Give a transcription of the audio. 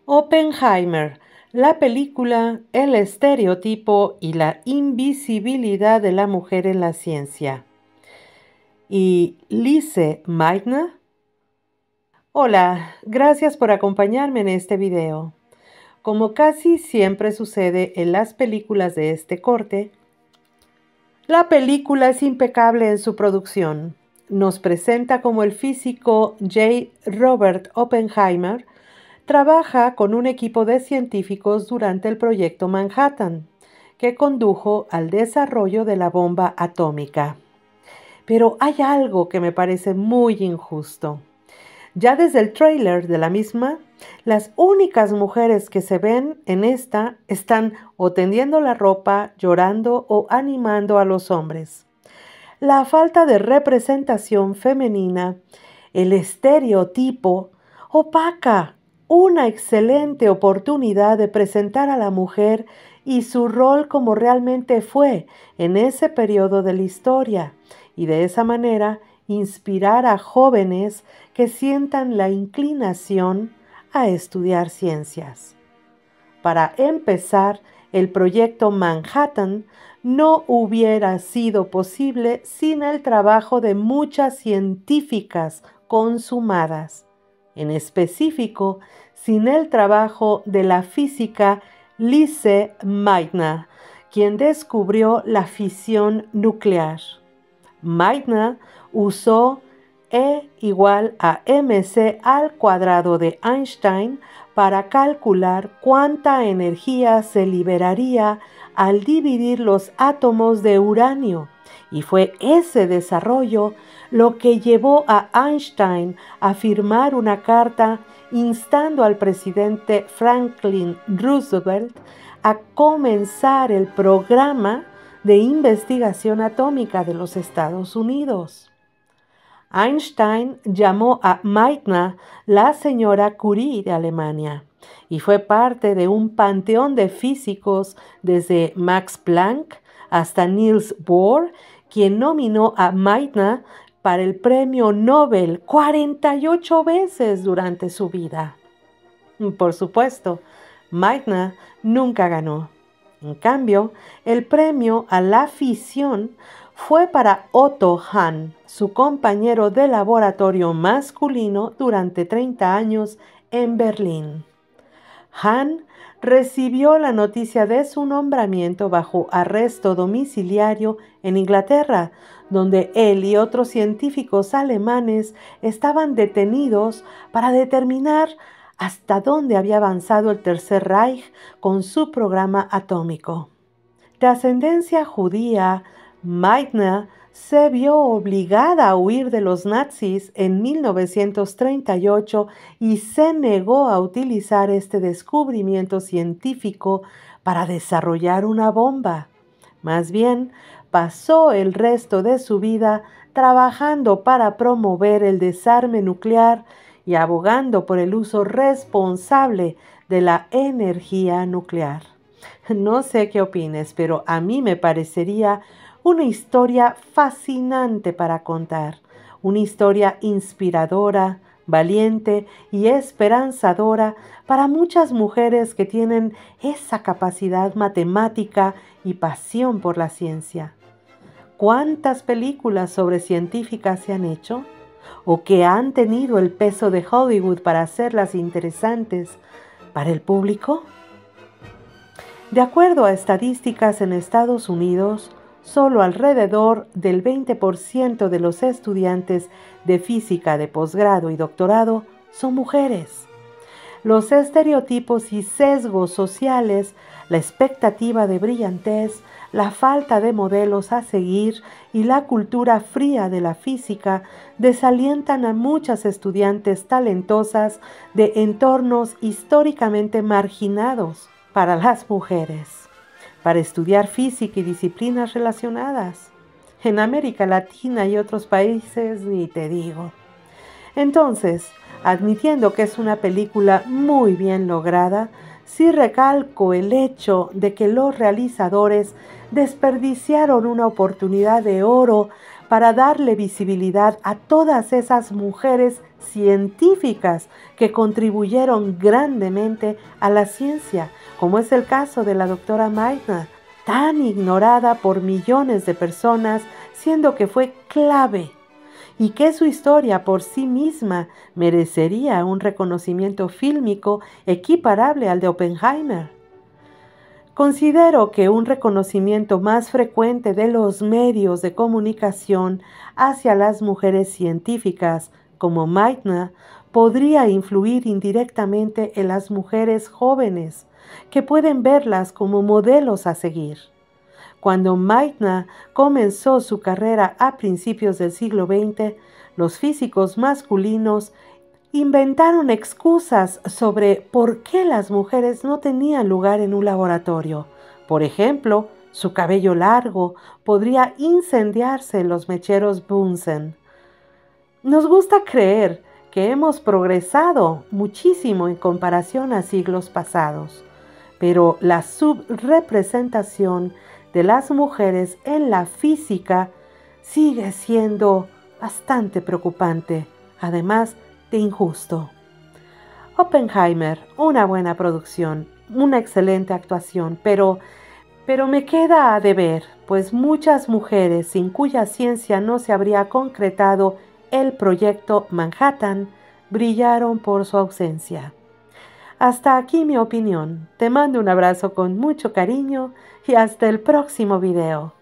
Oppenheimer, la película El estereotipo y la invisibilidad de la mujer en la ciencia. Y Lise Meitner. Hola, gracias por acompañarme en este video. Como casi siempre sucede en las películas de este corte, la película es impecable en su producción. Nos presenta como el físico J. Robert Oppenheimer trabaja con un equipo de científicos durante el proyecto Manhattan, que condujo al desarrollo de la bomba atómica. Pero hay algo que me parece muy injusto. Ya desde el tráiler de la misma, las únicas mujeres que se ven en esta están o tendiendo la ropa, llorando o animando a los hombres. La falta de representación femenina, el estereotipo, opaca una excelente oportunidad de presentar a la mujer y su rol como realmente fue en ese periodo de la historia, y de esa manera inspirar a jóvenes que sientan la inclinación a estudiar ciencias. Para empezar, el proyecto Manhattan no hubiera sido posible sin el trabajo de muchas científicas consumadas, en específico, sin el trabajo de la física Lise Meitner, quien descubrió la fisión nuclear. Meitner usó E igual a mc al cuadrado de Einstein para calcular cuánta energía se liberaría al dividir los átomos de uranio, y fue ese desarrollo lo que llevó a Einstein a firmar una carta instando al presidente Franklin Roosevelt a comenzar el programa de investigación atómica de los Estados Unidos. Einstein llamó a Meitner la señora Curie de Alemania y fue parte de un panteón de físicos desde Max Planck hasta Niels Bohr, quien nominó a Meitner para el premio Nobel 48 veces durante su vida. Por supuesto, Meitner nunca ganó. En cambio, el premio a la fisión fue para Otto Hahn, su compañero de laboratorio masculino durante 30 años en Berlín. Hahn recibió la noticia de su nombramiento bajo arresto domiciliario en Inglaterra, donde él y otros científicos alemanes estaban detenidos para determinar hasta dónde había avanzado el Tercer Reich con su programa atómico. De ascendencia judía, Meitner se vio obligada a huir de los nazis en 1938 y se negó a utilizar este descubrimiento científico para desarrollar una bomba. Más bien, pasó el resto de su vida trabajando para promover el desarme nuclear y abogando por el uso responsable de la energía nuclear. No sé qué opines, pero a mí me parecería una historia fascinante para contar, una historia inspiradora, valiente y esperanzadora para muchas mujeres que tienen esa capacidad matemática y pasión por la ciencia. ¿Cuántas películas sobre científicas se han hecho? ¿O que han tenido el peso de Hollywood para hacerlas interesantes para el público? De acuerdo a estadísticas en Estados Unidos, solo alrededor del 20% de los estudiantes de física de posgrado y doctorado son mujeres. Los estereotipos y sesgos sociales, la expectativa de brillantez, la falta de modelos a seguir y la cultura fría de la física desalientan a muchas estudiantes talentosas de entornos históricamente marginados para las mujeres, para estudiar física y disciplinas relacionadas. En América Latina y otros países ni te digo. Entonces, admitiendo que es una película muy bien lograda, sí recalco el hecho de que los realizadores desperdiciaron una oportunidad de oro para darle visibilidad a todas esas mujeres científicas que contribuyeron grandemente a la ciencia, como es el caso de la doctora Meitner, tan ignorada por millones de personas, siendo que fue clave, y que su historia por sí misma merecería un reconocimiento fílmico equiparable al de Oppenheimer. Considero que un reconocimiento más frecuente de los medios de comunicación hacia las mujeres científicas como Meitner podría influir indirectamente en las mujeres jóvenes, que pueden verlas como modelos a seguir. Cuando Meitner comenzó su carrera a principios del siglo XX, los físicos masculinos inventaron excusas sobre por qué las mujeres no tenían lugar en un laboratorio. Por ejemplo, su cabello largo podría incendiarse en los mecheros Bunsen. Nos gusta creer que hemos progresado muchísimo en comparación a siglos pasados, pero la subrepresentación de las mujeres en la física sigue siendo bastante preocupante, además de injusto. Oppenheimer, una buena producción, una excelente actuación, pero me queda a deber, pues muchas mujeres sin cuya ciencia no se habría concretado el proyecto Manhattan brillaron por su ausencia. Hasta aquí mi opinión. Te mando un abrazo con mucho cariño y hasta el próximo video.